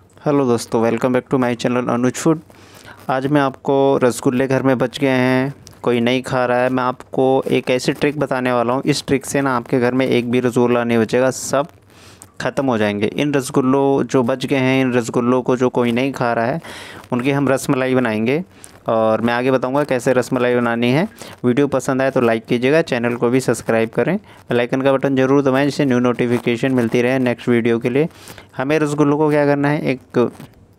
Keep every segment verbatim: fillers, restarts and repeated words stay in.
Hello दोस्तों, welcome back to my channel Anuj food. आज मैं आपको रसगुल्ले घर में बच गए हैं, कोई नहीं खा रहा है, मैं आपको एक ऐसी ट्रिक बताने वाला हूँ। इस ट्रिक से ना आपके घर में एक भी रसगुल्ला नहीं बचेगा, सब ख़त्म हो जाएंगे। इन रसगुल्लों जो बच गए हैं, इन रसगुल्लों को जो कोई नहीं खा रहा है, उनकी हम रसमलाई बनाएंगे और मैं आगे बताऊंगा कैसे रसमलाई बनानी है। वीडियो पसंद आए तो लाइक कीजिएगा, चैनल को भी सब्सक्राइब करें, बेल आइकन का बटन ज़रूर दबाएं जिससे न्यू नोटिफिकेशन मिलती रहे नेक्स्ट वीडियो के लिए। हमें रसगुल्लों को क्या करना है, एक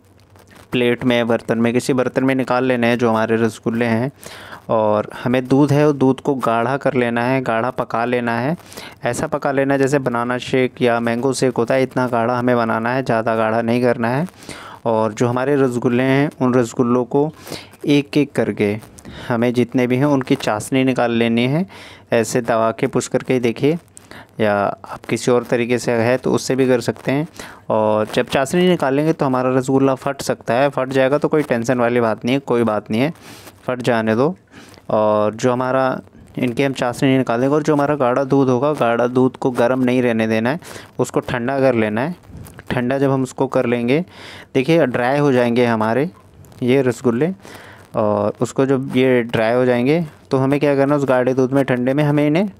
प्लेट में, बर्तन में, किसी बर्तन में निकाल लेने हैं जो हमारे रसगुल्ले हैं। और हमें दूध है, वो दूध को गाढ़ा कर लेना है, गाढ़ा पका लेना है। ऐसा पका लेना है जैसे बनाना शेक या मैंगो शेक होता है, इतना गाढ़ा हमें बनाना है, ज़्यादा गाढ़ा नहीं करना है। और जो हमारे रसगुल्ले हैं, उन रसगुल्लों को एक एक करके हमें जितने भी हैं उनकी चाशनी निकाल लेनी है। ऐसे दबा के पुश करके देखिए, या आप किसी और तरीके से है तो उससे भी कर सकते हैं। और जब चाशनी निकालेंगे तो हमारा रसगुल्ला फट सकता है, फट जाएगा तो कोई टेंशन वाली बात नहीं है, कोई बात नहीं है, फट जाने दो। और जो हमारा इनकी हम चाशनी निकालेंगे और जो हमारा गाढ़ा दूध होगा, गाढ़ा दूध को गर्म नहीं रहने देना है, उसको ठंडा कर लेना है। ठंडा जब हम उसको कर लेंगे, देखिए ड्राई हो जाएंगे हमारे ये रसगुल्ले। और उसको जब ये ड्राई हो जाएंगे तो हमें क्या करना है, उस गाढ़े दूध में, ठंडे में हमें इन्हें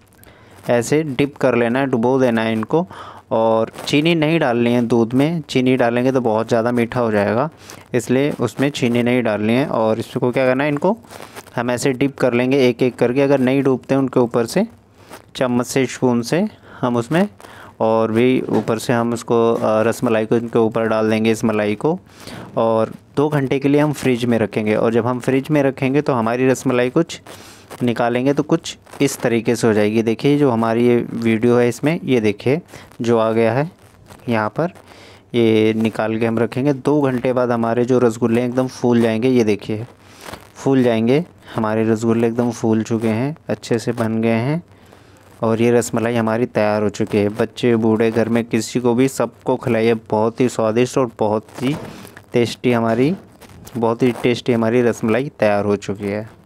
ऐसे डिप कर लेना है, डुबो देना है इनको। और चीनी नहीं डालनी है दूध में, चीनी डालेंगे तो बहुत ज़्यादा मीठा हो जाएगा, इसलिए उसमें चीनी नहीं डालनी है। और इसको क्या करना है, इनको हम ऐसे डिप कर लेंगे एक एक करके। अगर नहीं डूबते उनके ऊपर से चम्मच से, स्पून से हम उसमें, और भी ऊपर से हम उसको रसमलाई को इनके ऊपर डाल देंगे, इस मलाई को। और दो घंटे के लिए हम फ्रिज में रखेंगे। और जब हम फ्रिज में रखेंगे तो हमारी रसमलाई कुछ निकालेंगे तो कुछ इस तरीके से हो जाएगी। देखिए जो हमारी ये वीडियो है, इसमें ये देखिए जो आ गया है यहाँ पर, ये निकाल के हम रखेंगे। दो घंटे बाद हमारे जो रसगुल्ले एकदम फूल जाएंगे, ये देखिए फूल जाएंगे हमारे रसगुल्ले, एकदम फूल चुके हैं, अच्छे से बन गए हैं। और ये रसमलाई हमारी तैयार हो चुकी है। बच्चे बूढ़े घर में किसी को भी, सबको खिलाइए, बहुत ही स्वादिष्ट और बहुत ही टेस्टी हमारी बहुत ही टेस्टी हमारी रसमलाई तैयार हो चुकी है।